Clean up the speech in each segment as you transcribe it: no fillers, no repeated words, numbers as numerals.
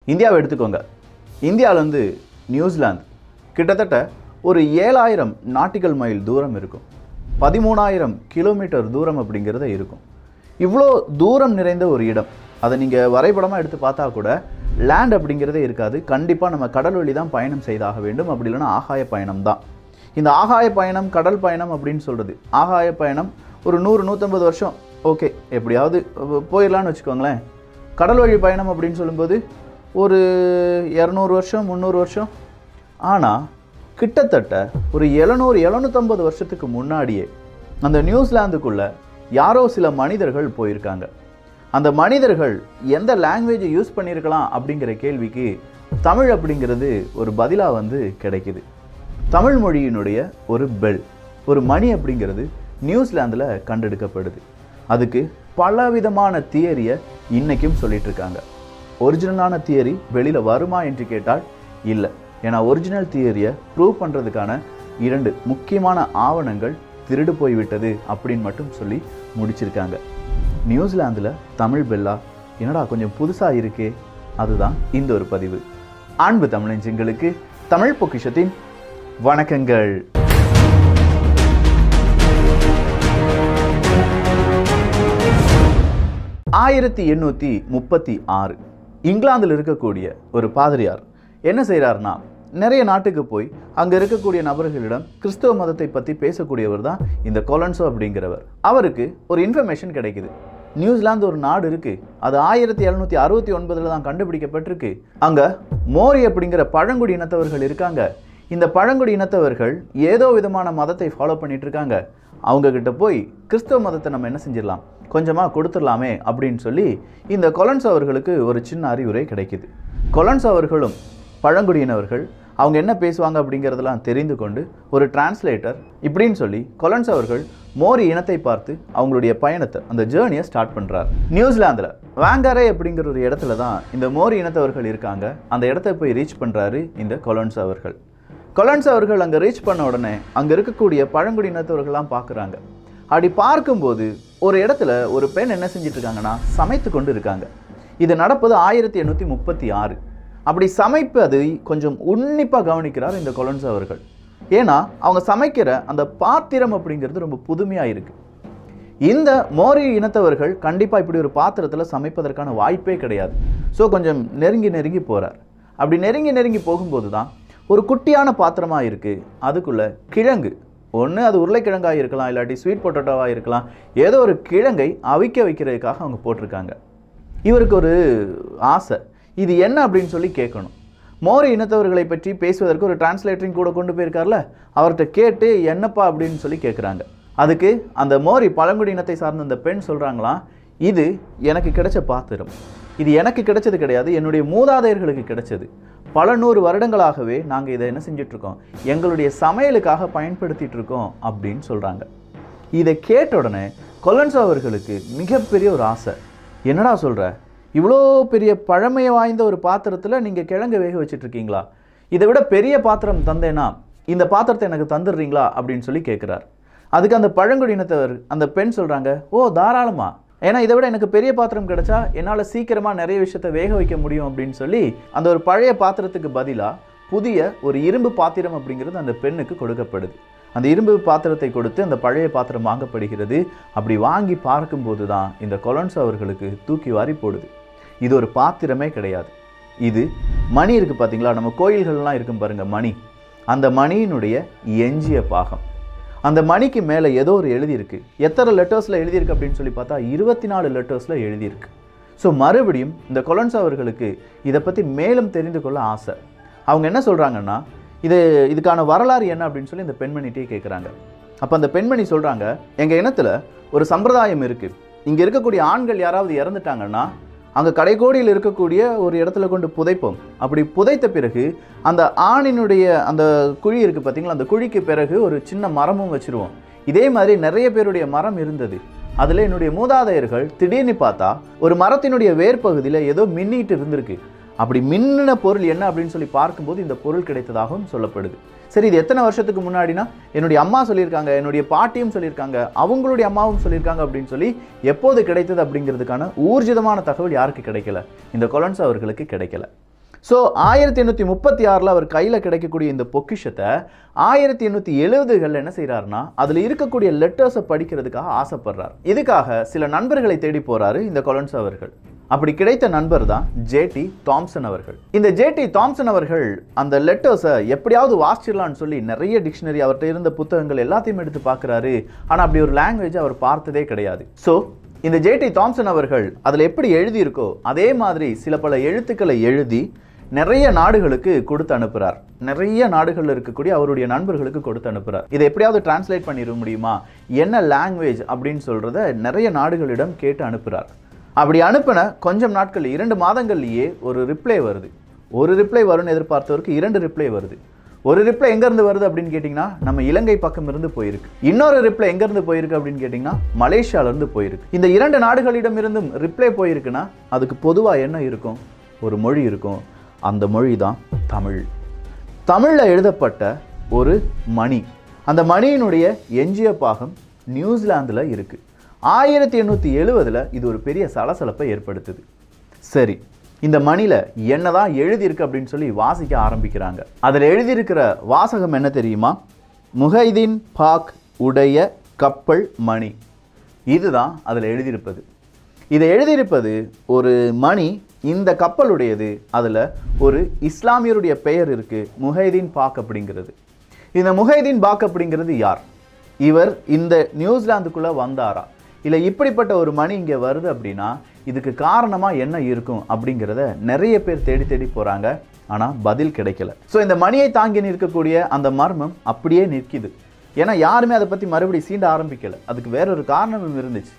இந்தியாவை எடுத்துக்கோங்க. இந்தியாவிலேருந்து நியூசிலாந்து கிட்டத்தட்ட ஒரு 7000 நாட்டிக்கல் மைல் தூரம் இருக்கும். 13,000 கிலோமீட்டர் தூரம் அப்படிங்கிறத இருக்கும். இவ்வளோ தூரம் நிறைந்த ஒரு இடம். அதை நீங்கள் வரைபடமாக எடுத்து பார்த்தா கூட லேண்ட் அப்படிங்கிறதே இருக்காது. கண்டிப்பாக நம்ம கடல் வழி தான் பயணம் செய்தாக வேண்டும். அப்படி இல்லைன்னா ஆகாய பயணம் தான். இந்த ஆகாய பயணம், கடல் பயணம் அப்படின்னு சொல்கிறது, ஆகாய பயணம் ஒரு 100-150 வருஷம் ஓகே எப்படியாவது போயிடலான்னு வச்சுக்கோங்களேன். கடல் வழி பயணம் அப்படின்னு சொல்லும்போது ஒரு 200 வருஷம் 300 வருஷம். ஆனால் கிட்டத்தட்ட ஒரு 700-750 வருஷத்துக்கு முன்னாடியே அந்த நியூசிலாந்துக்குள்ளே யாரோ சில மனிதர்கள் போயிருக்காங்க. அந்த மனிதர்கள் எந்த லாங்குவேஜை யூஸ் பண்ணியிருக்கலாம் அப்படிங்கிற கேள்விக்கு தமிழ் அப்படிங்கிறது ஒரு பதிலாக கிடைக்குது. தமிழ் மொழியினுடைய ஒரு பெல், ஒரு மணி அப்படிங்கிறது நியூசிலாந்தில் கண்டெடுக்கப்படுது. அதுக்கு பலவிதமான தியரியை இன்றைக்கும் சொல்லிட்டு இருக்காங்க. ஒரிஜினலான தியரி வெளியில் வருமா என்று கேட்டால் இல்லை. ஏன்னா ஒரிஜினல் தியரியை ப்ரூவ் பண்ணுறதுக்கான 2 முக்கியமான ஆவணங்கள் திருடு போய்விட்டது அப்படின்னு மட்டும் சொல்லி முடிச்சிருக்காங்க. நியூசிலாந்தில் தமிழ் பெல்லா என்னடா கொஞ்சம் புதுசாக இருக்கே, அதுதான் இந்த ஒரு பதிவு. அன்பு தமிழஞ்சங்களுக்கு தமிழ் பொக்கிஷத்தின் வணக்கங்கள். ஆயிரத்தி 836 இங்கிலாந்தில் இருக்கக்கூடிய ஒரு பாதிரியார் என்ன செய்கிறார்னா, நிறைய நாட்டுக்கு போய் அங்கே இருக்கக்கூடிய நபர்களிடம் கிறிஸ்தவ மதத்தை பற்றி பேசக்கூடியவர் தான் இந்த கொலன்சோ அப்படிங்கிறவர். அவருக்கு ஒரு இன்ஃபர்மேஷன் கிடைக்குது. நியூசிலாந்து ஒரு நாடு இருக்குது, அது 1769 தான் கண்டுபிடிக்கப்பட்டிருக்கு. அங்கே மோரி அப்படிங்கிற பழங்குடி இனத்தவர்கள் இருக்காங்க. இந்த பழங்குடி இனத்தவர்கள் ஏதோ விதமான மதத்தை ஃபாலோ பண்ணிட்டு இருக்காங்க. அவங்கக்கிட்ட போய் கிறிஸ்தவ மதத்தை நம்ம என்ன செஞ்சிடலாம், கொஞ்சமாக கொடுத்துடலாமே அப்படின்னு சொல்லி இந்த கொலன்சோ அவர்களுக்கு ஒரு சின்ன அறிவுரை கிடைக்குது. கொலன்சோ அவர்களும் பழங்குடியினவர்கள் அவங்க என்ன பேசுவாங்க அப்படிங்கிறதெல்லாம் தெரிந்து கொண்டு ஒரு டிரான்ஸ்லேட்டர் இப்படின்னு சொல்லி கொலன்சோ அவர்கள் மோரி இனத்தை பார்த்து அவங்களுடைய பயணத்தை, அந்த ஜேர்னியை ஸ்டார்ட் பண்ணுறார். நியூசிலாந்தில் வாங்காரே அப்படிங்கிற ஒரு இடத்துல தான் இந்த மோரி இனத்தவர்கள் இருக்காங்க. அந்த இடத்த போய் ரீச் பண்ணுறாரு இந்த கொலன்சோ அவர்கள். கொலன்சோ அவர்கள் அங்கே ரீச் பண்ண உடனே அங்கே இருக்கக்கூடிய பழங்குடி இனத்தவர்கள்லாம் பார்க்குறாங்க. அப்படி பார்க்கும்போது ஒரு இடத்துல ஒரு பெண் என்ன செஞ்சிட்டு இருக்காங்கன்னா, சமைத்து கொண்டு இருக்காங்க. இது நடப்பது 1836. அப்படி சமைப்பதை கொஞ்சம் உன்னிப்பாக கவனிக்கிறார் இந்த கொலன்சோ அவர்கள். ஏன்னா அவங்க சமைக்கிற அந்த பாத்திரம் அப்படிங்கிறது ரொம்ப புதுமையாக இருக்குது. இந்த மோரி இனத்தவர்கள் கண்டிப்பாக இப்படி ஒரு பாத்திரத்தில் சமைப்பதற்கான வாய்ப்பே கிடையாது. ஸோ கொஞ்சம் நெருங்கி போகிறார். அப்படி நெருங்கி போகும்போது தான் ஒரு குட்டியான பாத்திரமாக இருக்குது. அதுக்குள்ளே கிழங்கு, ஒன்று அது உருளைக்கிழங்காக இருக்கலாம், இல்லாட்டி ஸ்வீட் பொட்டேட்டோவாக இருக்கலாம், ஏதோ ஒரு கிழங்கை அவிக்க வைக்கிறதுக்காக அவங்க போட்டிருக்காங்க. இவருக்கு ஒரு ஆசை, இது என்ன அப்படின்னு சொல்லி கேட்கணும். மோரி இனத்தவர்களை பற்றி பேசுவதற்கு ஒரு டிரான்ஸ்லேட்டரிங் கூட கொண்டு போயிருக்கார்ல, அவர்கிட்ட கேட்டு என்னப்பா அப்படின்னு சொல்லி கேட்குறாங்க. அதுக்கு அந்த மோரி பழங்குடி இனத்தை சார்ந்த அந்த பெண் சொல்கிறாங்களாம், இது எனக்கு கிடைச்ச பாத்திரம், இது எனக்கு கிடைச்சது கிடையாது, என்னுடைய மூதாதையர்களுக்கு கிடைச்சது. பல 100 வருடங்களாகவே நாங்கள் இதை என்ன செஞ்சிட்ருக்கோம், எங்களுடைய சமையலுக்காக பயன்படுத்திகிட்டு இருக்கோம் அப்படின்னு சொல்கிறாங்க. இதை கேட்ட உடனே கொலன்சோ அவர்களுக்கு மிகப்பெரிய ஒரு ஆசை. என்னடா சொல்கிற, இவ்வளோ பெரிய பழமையை வாய்ந்த ஒரு பாத்திரத்தில் நீங்கள் கிழங்கு வேக வச்சிட்ருக்கீங்களா, இதை விட பெரிய பாத்திரம் தந்தேன்னா இந்த பாத்திரத்தை எனக்கு தந்துடுறீங்களா அப்படின்னு சொல்லி கேட்குறார். அதுக்கு அந்த பழங்குடியினத்தவர் அந்த பெண் சொல்கிறாங்க, ஓ தாராளமாக, ஏன்னா இதை விட எனக்கு பெரிய பாத்திரம் கிடைச்சா என்னால் சீக்கிரமாக நிறைய விஷயத்தை வேக வைக்க முடியும் அப்படின்னு சொல்லி அந்த ஒரு பழைய பாத்திரத்துக்கு பதிலாக புதிய ஒரு இரும்பு பாத்திரம் அப்படிங்கிறது அந்த பெண்ணுக்கு கொடுக்கப்படுது. அந்த இரும்பு பாத்திரத்தை கொடுத்து அந்த பழைய பாத்திரம் வாங்கப்படுகிறது. அப்படி வாங்கி பார்க்கும்போது தான் இந்த கொலன்சோ அவர்களுக்கு தூக்கி வாரி போடுது. இது ஒரு பாத்திரமே கிடையாது, இது மணி இருக்குது பார்த்தீங்களா, நம்ம கோயில்கள்லாம் இருக்கும் பாருங்கள் மணி, அந்த மணியினுடைய எஞ்சிய பாகம். அந்த மணிக்கு மேலே ஏதோ ஒரு எழுதியிருக்கு. எத்தனை லெட்டர்ஸில் எழுதியிருக்கு அப்படின்னு சொல்லி பார்த்தா 24 லெட்டர்ஸில் எழுதியிருக்கு. ஸோ மறுபடியும் இந்த கொலன்சோ அவர்களுக்கு இதை பற்றி மேலும் தெரிந்து கொள்ள ஆசை. அவங்க என்ன சொல்கிறாங்கன்னா, இதுக்கான வரலாறு என்ன அப்படின்னு சொல்லி இந்த பெண்மணிகிட்டே கேட்குறாங்க. அப்போ அந்த பெண்மணி சொல்கிறாங்க, எங்கள் இனத்தில் ஒரு சம்பிரதாயம் இருக்குது. இங்கே இருக்கக்கூடிய ஆண்கள் யாராவது இறந்துட்டாங்கன்னா அங்கே கடைக்கோடியில் இருக்கக்கூடிய ஒரு இடத்துல கொண்டு புதைப்போம். அப்படி புதைத்த பிறகு அந்த ஆணினுடைய அந்த குழி இருக்குது பார்த்தீங்களா, அந்த குழிக்கு பிறகு ஒரு சின்ன மரமும் வச்சுருவோம். இதே மாதிரி நிறைய பேருடைய மரம் இருந்தது. அதில் என்னுடைய மூதாதையர்கள் திடீர்னு பார்த்தா ஒரு மரத்தினுடைய வேர் பகுதியில் ஏதோ மின்னிட்டு இருந்திருக்கு. அப்படி மின்னின பொருள் என்ன அப்படின்னு சொல்லி பார்க்கும்போது இந்த பொருள் கிடைத்ததாகவும் சொல்லப்படுது. சரி, இது எத்தனை வருஷத்துக்கு முன்னாடினா என்னுடைய அம்மா சொல்லியிருக்காங்க, என்னுடைய பாட்டியும் சொல்லியிருக்காங்க, அவங்களுடைய அம்மாவும் சொல்லியிருக்காங்க அப்படின்னு சொல்லி எப்போது கிடைத்தது அப்படிங்கிறதுக்கான ஊர்ஜிதமான தகவல் யாருக்கு கிடைக்கல, இந்த கொலன்சோ அவர்களுக்கு கிடைக்கல. ஸோ 1836 அவர் கையில் கிடைக்கக்கூடிய இந்த பொக்கிஷத்தை 1870களில் என்ன செய்கிறாருன்னா அதில் இருக்கக்கூடிய லெட்டர்ஸை படிக்கிறதுக்காக ஆசைப்படுறார். இதுக்காக சில நண்பர்களை தேடி போகிறாரு இந்த கொலன்ஸ் அவர்கள். அப்படி கிடைத்த நண்பர் தான் ஜே.டி. தாம்சன் அவர்கள். இந்த ஜே.டி. தாம்சன் அவர்கள் அந்த லெட்டர்ஸை எப்படியாவது வாசிச்சிடலான்னு சொல்லி நிறைய டிக்ஷனரி, அவர்கிட்ட இருந்த புத்தகங்கள் எல்லாத்தையும் எடுத்து பார்க்குறாரு. ஆனால் அப்படி ஒரு லாங்குவேஜ் அவர் பார்த்ததே கிடையாது. ஸோ இந்த ஜே.டி. தாம்சன் அவர்கள் அதில் எப்படி எழுதியிருக்கோ அதே மாதிரி சில பல எழுத்துக்களை எழுதி நிறைய நாடுகளுக்கு கொடுத்து அனுப்புகிறார். நிறைய நாடுகளில் இருக்கக்கூடிய அவருடைய நண்பர்களுக்கு கொடுத்து அனுப்புகிறார். இதை எப்படியாவது டிரான்ஸ்லேட் பண்ணிட முடியுமா, என்ன லாங்குவேஜ் அப்படின்னு சொல்கிறத நிறைய நாடுகளிடம் கேட்டு அனுப்புகிறார். அப்படி அனுப்பின கொஞ்சம் நாட்கள் 2 மாதங்கள்லேயே ஒரு ரிப்ளை வருது. ஒரு ரிப்ளை வரும்னு எதிர்பார்த்தவருக்கு 2 ரிப்ளை வருது. ஒரு ரிப்ளை எங்கேருந்து வருது அப்படின்னு கேட்டிங்கன்னா நம்ம இலங்கை பக்கம் இருந்து போயிருக்கு. இன்னொரு ரிப்ளை எங்கேருந்து போயிருக்கு அப்படின்னு கேட்டிங்கன்னா மலேசியாவிலேருந்து போயிருக்கு. இந்த 2 நாடுகளிடம் இருந்தும் ரிப்ளை போயிருக்குன்னா அதுக்கு பொதுவாக என்ன இருக்கும், ஒரு மொழி இருக்கும். அந்த மொழி தான் தமிழ். தமிழில் எழுதப்பட்ட ஒரு மணி, அந்த மணியினுடைய எஞ்சிய பாகம் நியூசிலாந்தில் இருக்குது. 1870 இது ஒரு பெரிய சலசலப்பை ஏற்படுத்துது. சரி, இந்த மணியில் என்னதான் எழுதியிருக்கு அப்படின்னு சொல்லி வாசிக்க ஆரம்பிக்கிறாங்க. அதில் எழுதியிருக்கிற வாசகம் என்ன தெரியுமா? முஹைதீன் பாக் உடைய கப்பல் மணி. இதுதான் அதில் எழுதியிருப்பது. இதை எழுதியிருப்பது ஒரு மணி, இந்த கப்பலுடையது. அதில் ஒரு இஸ்லாமியருடைய பெயர் இருக்குது, முஹைதீன் பாக் அப்படிங்கிறது. இந்த முஹைதீன் பாக் அப்படிங்கிறது யார்? இவர் இந்த நியூசிலாந்துக்குள்ளே வந்தாரா, இல்லை இப்படிப்பட்ட ஒரு மணி இங்கே வருது அப்படின்னா இதுக்கு காரணமாக என்ன இருக்கும் அப்படிங்கிறத நிறைய பேர் தேடி தேடி போகிறாங்க. ஆனால் பதில் கிடைக்கல. ஸோ இந்த மணியை தாங்கி நிற்கக்கூடிய அந்த மர்மம் அப்படியே நிற்கிது. ஏன்னா யாருமே அதை பற்றி மறுபடியும் சீண்ட ஆரம்பிக்கலை. அதுக்கு வேறொரு காரணமும் இருந்துச்சு.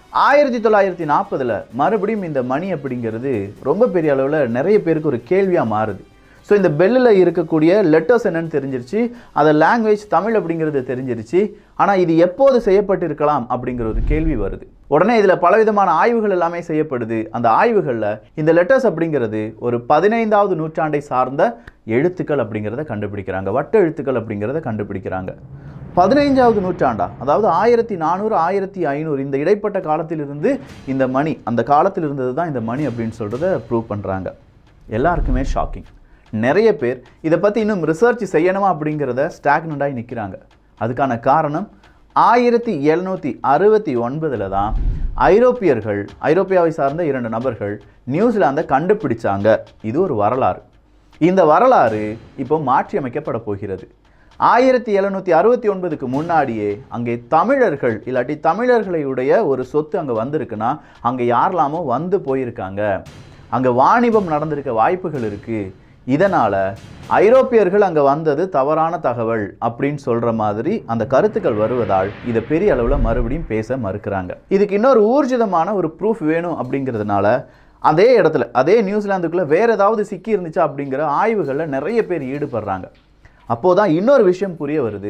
1940 மறுபடியும் இந்த மணி அப்படிங்கிறது ரொம்ப பெரிய அளவில் நிறைய பேருக்கு ஒரு கேள்வியாக மாறுது. ஸோ இந்த பெல்லில் இருக்கக்கூடிய லெட்டர்ஸ் என்னன்னு தெரிஞ்சிருச்சு, அதை லாங்குவேஜ் தமிழ் அப்படிங்கிறது தெரிஞ்சிருச்சு. ஆனால் இது எப்போது செய்யப்பட்டிருக்கலாம் அப்படிங்கிற ஒரு கேள்வி வருது. உடனே இதில் பலவிதமான ஆய்வுகள் எல்லாமே செய்யப்படுது. அந்த ஆய்வுகளில் இந்த லெட்டர்ஸ் அப்படிங்கிறது ஒரு 15வது நூற்றாண்டை சார்ந்த எழுத்துக்கள் அப்படிங்கிறத கண்டுபிடிக்கிறாங்க, வட்ட எழுத்துக்கள் அப்படிங்கிறத கண்டுபிடிக்கிறாங்க. 15வது நூற்றாண்டா, அதாவது 1400 1500 இந்த இடைப்பட்ட காலத்திலிருந்து இந்த மணி, அந்த காலத்தில் இருந்தது தான் இந்த மணி அப்படின்னு சொல்கிறத ப்ரூவ் பண்ணுறாங்க. எல்லாருக்குமே ஷாக்கிங். நிறைய பேர் இதை பற்றி இன்னும் ரிசர்ச் செய்யணுமா அப்படிங்கிறத ஸ்டாக்னண்டாகி நிற்கிறாங்க. அதுக்கான காரணம் 1769 தான் ஐரோப்பியாவை சார்ந்த 2 நபர்கள் நியூசிலாந்தை கண்டுபிடிச்சாங்க. இது ஒரு வரலாறு. இந்த வரலாறு இப்போ மாற்றி அமைக்கப்பட போகிறது. 1769க்கு முன்னாடியே அங்கே தமிழர்கள் இல்லாட்டி தமிழர்களுடைய ஒரு சொத்து அங்கே வந்திருக்குன்னா அங்கே யாரெல்லாமோ வந்து போயிருக்காங்க, அங்கே வாணிபம் நடந்திருக்க வாய்ப்புகள் இருக்குது. இதனால் ஐரோப்பியர்கள் அங்கே வந்தது தவறான தகவல் அப்படின்னு சொல்கிற மாதிரி அந்த கருத்துக்கள் வருவதால் இதை பெரிய அளவில் மறுபடியும் பேச மறுக்கிறாங்க. இதுக்கு இன்னொரு ஊர்ஜிதமான ஒரு ப்ரூஃப் வேணும் அப்படிங்கிறதுனால அதே இடத்துல, அதே நியூசிலாந்துக்குள்ளே வேறு ஏதாவது சிக்கி இருந்துச்சா அப்படிங்கிற ஆய்வுகளில் நிறைய பேர் ஈடுபடுறாங்க. அப்போதான் இன்னொரு விஷயம் புரிய வருது.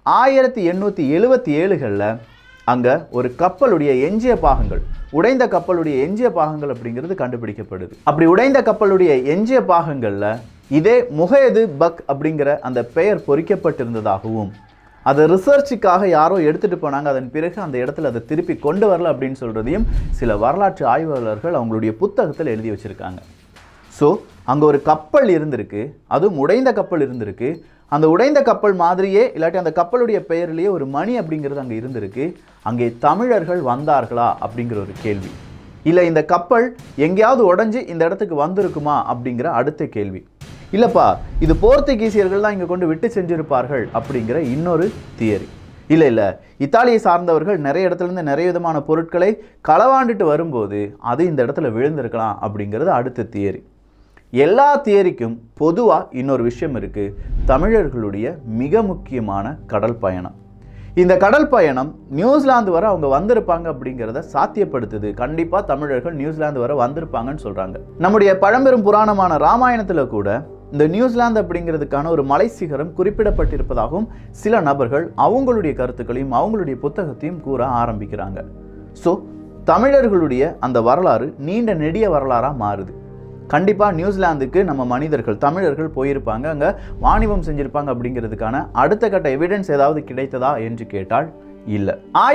1877களில் அங்கே ஒரு கப்பலுடைய எஞ்சிய பாகங்கள், உடைந்த கப்பலுடைய எஞ்சிய பாகங்கள் அப்படிங்கிறது கண்டுபிடிக்கப்படுது. அப்படி உடைந்த கப்பலுடைய எஞ்சிய பாகங்களில் இதே முஹைது பக் அப்படிங்கிற அந்த பெயர் பொறிக்கப்பட்டிருந்ததாகவும் அதை ரிசர்ச்சுக்காக யாரோ எடுத்துகிட்டு போனாங்க, அதன் பிறகு அந்த இடத்துல அதை திருப்பி கொண்டு வரல அப்படின்னு சொல்கிறதையும் சில வரலாற்று ஆய்வாளர்கள் அவங்களுடைய புத்தகத்தில் எழுதி வச்சுருக்காங்க. ஸோ அங்கே ஒரு கப்பல் இருந்திருக்கு, அதுவும் உடைந்த கப்பல் இருந்திருக்கு. அந்த உடைந்த கப்பல் மாதிரியே இல்லாட்டி அந்த கப்பலுடைய பெயர்லேயே ஒரு மணி அப்படிங்கிறது அங்கே இருந்திருக்கு. அங்கே தமிழர்கள் வந்தார்களா அப்படிங்கிற ஒரு கேள்வி. இல்லை இந்த கப்பல் எங்கேயாவது உடஞ்சி இந்த இடத்துக்கு வந்திருக்குமா அப்படிங்கிற அடுத்த கேள்வி. இல்லைப்பா, இது போர்த்துகீசியர்கள் தான் இங்கே கொண்டு விட்டு செஞ்சிருப்பார்கள் அப்படிங்கிற இன்னொரு தியரி. இல்லை இத்தாலியை சார்ந்தவர்கள் நிறைய இடத்துலேருந்து நிறைய விதமான பொருட்களை களவாண்டுட்டு வரும்போது அது இந்த இடத்துல விழுந்திருக்கலாம் அப்படிங்கிறது அடுத்த தியரி. எல்லா தியரிக்கும் பொதுவாக இன்னொரு விஷயம் இருக்குது. தமிழர்களுடைய மிக முக்கியமான கடல் பயணம். இந்த கடல் பயணம் நியூசிலாந்து வரை அவங்க வந்திருப்பாங்க அப்படிங்கிறத சாத்தியப்படுத்துது. கண்டிப்பாக தமிழர்கள் நியூசிலாந்து வரை வந்திருப்பாங்கன்னு சொல்கிறாங்க. நம்முடைய பழம்பெரும் புராணமான ராமாயணத்தில் கூட இந்த நியூசிலாந்து அப்படிங்கிறதுக்கான ஒரு மலை சிகரம் குறிப்பிடப்பட்டிருப்பதாகவும் சில நபர்கள் அவங்களுடைய கருத்துக்களையும் அவங்களுடைய புத்தகத்தையும் கூற ஆரம்பிக்கிறாங்க. ஸோ தமிழர்களுடைய அந்த வரலாறு நீண்ட நெடிய வரலாறாக மாறுது. கண்டிப்பாக நியூசிலாந்துக்கு நம்ம மனிதர்கள் தமிழர்கள் போயிருப்பாங்க, அங்கே வாணிபம் செஞ்சுருப்பாங்க அப்படிங்கிறதுக்கான அடுத்த கட்ட எவிடன்ஸ் ஏதாவது கிடைத்ததா என்று கேட்டால் இல்லை.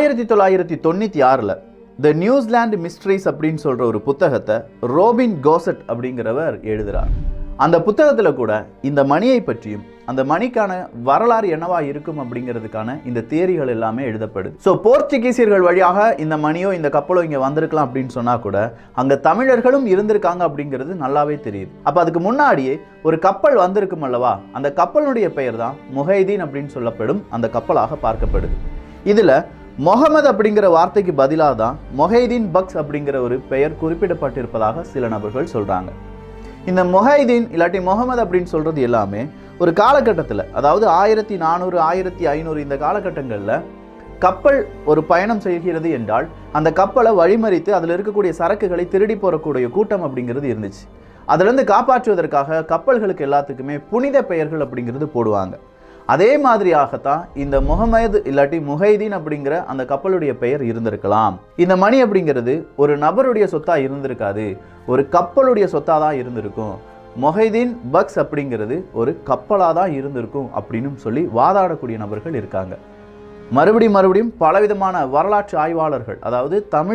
1996 த நியூசிலாந்து மிஸ்ட்ரீஸ் அப்படின்னு சொல்கிற ஒரு புத்தகத்தை ரோபின் கோசட் அப்படிங்கிறவர் எழுதுகிறார். அந்த புத்தகத்தில் கூட இந்த மணியை பற்றியும் அந்த மணிக்கான வரலாறு என்னவா இருக்கும் அப்படிங்கிறதுக்கான இந்த தியரிகள் எல்லாமே எழுதப்படுது. ஸோ போர்ச்சுகீசியர்கள் வழியாக இந்த மணியோ இந்த கப்பலோ இங்கே வந்திருக்கலாம் அப்படின்னு சொன்னால் கூட அங்கே தமிழர்களும் இருந்திருக்காங்க அப்படிங்கிறது நல்லாவே தெரியுது. அப்போ அதுக்கு முன்னாடியே ஒரு கப்பல் வந்திருக்கும் அல்லவா, அந்த கப்பலுடைய பெயர் தான் முஹைதீன் அப்படின்னு சொல்லப்படும் அந்த கப்பலாக பார்க்கப்படுது. இதில் முகமது அப்படிங்கிற வார்த்தைக்கு பதிலாக தான் முஹைதீன் பக்ஸ் அப்படிங்கிற ஒரு பெயர் குறிப்பிடப்பட்டிருப்பதாக சில நபர்கள் சொல்கிறாங்க. இந்த முஹைதீன் இல்லாட்டி முகமது அப்படின்னு சொல்கிறது எல்லாமே ஒரு காலகட்டத்தில், அதாவது 1400 1500 இந்த காலகட்டங்களில் கப்பல் ஒரு பயணம் செய்கிறது என்றால் அந்த கப்பலை வழிமறித்து அதில் இருக்கக்கூடிய சரக்குகளை திருடி போகக்கூடிய கூட்டம் அப்படிங்கிறது இருந்துச்சு. அதிலிருந்து காப்பாற்றுவதற்காக கப்பல்களுக்கு எல்லாத்துக்குமே புனித பெயர்கள் அப்படிங்கிறது போடுவாங்க. அதே மாதிரியாகத்தான் இந்த முகமது இல்லாட்டி முஹைதீன் அப்படிங்கிற அந்த கப்பலுடைய பெயர் இருந்திருக்கலாம். இந்த மணி அப்படிங்கிறது ஒரு நபருடைய சொத்தா இருந்திருக்காது, ஒரு கப்பலுடைய சொத்தா தான் இருந்திருக்கும். முஹைதீன் பக்ஸ் அப்படிங்கிறது ஒரு கப்பலாக தான் இருந்திருக்கும் அப்படின்னு சொல்லி வாதாடக்கூடிய நபர்கள் இருக்காங்க. மறுபடியும் பலவிதமான வரலாற்று ஆய்வாளர்கள், அதாவது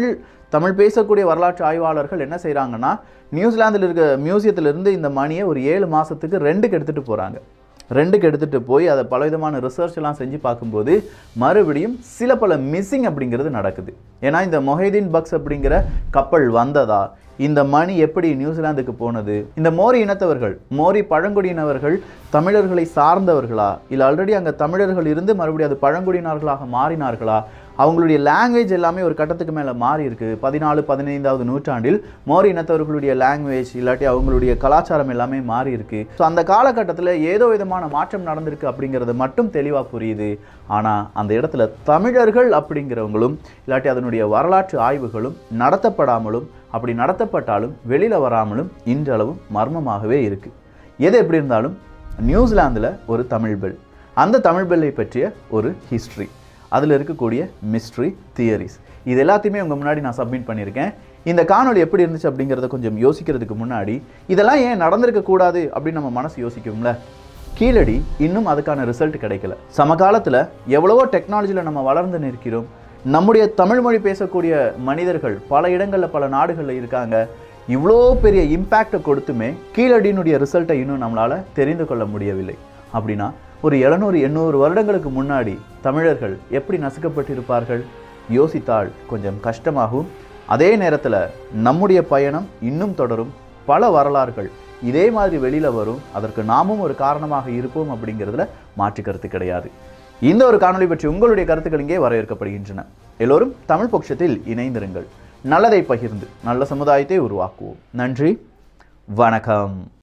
தமிழ் பேசக்கூடிய வரலாற்று ஆய்வாளர்கள் என்ன செய்கிறாங்கன்னா, நியூசிலாந்தில் இருக்க மியூசியத்திலிருந்து இந்த மணியை ஒரு 7 மாதத்துக்கு ரெண்டுக்கு எடுத்துகிட்டு போகிறாங்க. ரெண்டுக்கு எடுத்துகிட்டு போய் அதை பலவிதமான ரிசர்ச் எல்லாம் செஞ்சு பார்க்கும்போது மறுபடியும் பல மிஸ்ஸிங் அப்படிங்கிறது நடக்குது. ஏன்னா இந்த முஹைதீன் பக்ஸ் அப்படிங்கிற கப்பல் வந்ததா, இந்த மணி எப்படி நியூசிலாந்துக்கு போனது, இந்த மோரி இனத்தவர்கள், மோரி பழங்குடியினவர்கள் தமிழர்களை சார்ந்தவர்களா, இல்லை ஆல்ரெடி அங்கே தமிழர்கள் இருந்து மறுபடியும் அது பழங்குடியினர்களாக மாறினார்களா, அவங்களுடைய லாங்குவேஜ் எல்லாமே ஒரு கட்டத்துக்கு மேலே மாறி இருக்கு. 14-15வது நூற்றாண்டில் மோரி இனத்தவர்களுடைய லாங்குவேஜ் இல்லாட்டி அவங்களுடைய கலாச்சாரம் எல்லாமே மாறி இருக்கு. ஸோ அந்த காலகட்டத்தில் ஏதோ விதமான மாற்றம் நடந்திருக்கு அப்படிங்கிறது மட்டும் தெளிவாக புரியுது. ஆனால் அந்த இடத்துல தமிழர்கள் அப்படிங்கிறவங்களும் இல்லாட்டி அதனுடைய வரலாற்று ஆய்வுகளும் நடத்தப்படாமலும், அப்படி நடத்தப்பட்டாலும் வெளியில் வராமலும் இன்றளவும் மர்மமாகவே இருக்கு. எது எப்படி இருந்தாலும் நியூசிலாந்தில் ஒரு தமிழ் பெல், அந்த தமிழ் பெல்லை பற்றிய ஒரு ஹிஸ்ட்ரி, அதில் இருக்கக்கூடிய மிஸ்ட்ரி தியரிஸ், இது எல்லாத்தையுமே உங்கள் முன்னாடி நான் சப்மிட் பண்ணியிருக்கேன். இந்த காணொலி எப்படி இருந்துச்சு அப்படிங்கிறத கொஞ்சம் யோசிக்கிறதுக்கு முன்னாடி இதெல்லாம் ஏன் நடந்திருக்கக்கூடாது அப்படின்னு நம்ம மனசு யோசிக்கும்ல. கீழடி இன்னும் அதுக்கான ரிசல்ட் கிடைக்கல. சமகாலத்தில் எவ்வளவோ டெக்னாலஜியில் நம்ம வளர்ந்து நிற்கிறோம். நம்முடைய தமிழ் மொழி பேசக்கூடிய மனிதர்கள் பல இடங்களில் பல நாடுகளில் இருக்காங்க. இவ்வளோ பெரிய இம்பேக்டை கொடுத்துமே கீழடியினுடைய ரிசல்ட்டை இன்னும் நம்மளால் தெரிந்து கொள்ள முடியவில்லை. அப்படின்னா ஒரு 700-800 வருடங்களுக்கு முன்னாடி தமிழர்கள் எப்படி நசுக்கப்பட்டிருப்பார்கள்? யோசித்தால் கொஞ்சம் கஷ்டமாகும். அதே நேரத்தில் நம்முடைய பயணம் இன்னும் தொடரும். பல வரலாறுகள் இதே மாதிரி வெளியில் வரும். அதற்கு நாமும் ஒரு காரணமாக இருப்போம் அப்படிங்கிறதுல மாற்று கருத்து கிடையாது. இந்த ஒரு காணொலி பற்றி உங்களுடைய கருத்துக்கள் இங்கே வரவேற்கப்படுகின்றன. எல்லோரும் தமிழ் பொக்கிஷத்தில் இணைந்திருங்கள். நல்லதை பகிர்ந்து நல்ல சமுதாயத்தை உருவாக்குவோம். நன்றி, வணக்கம்.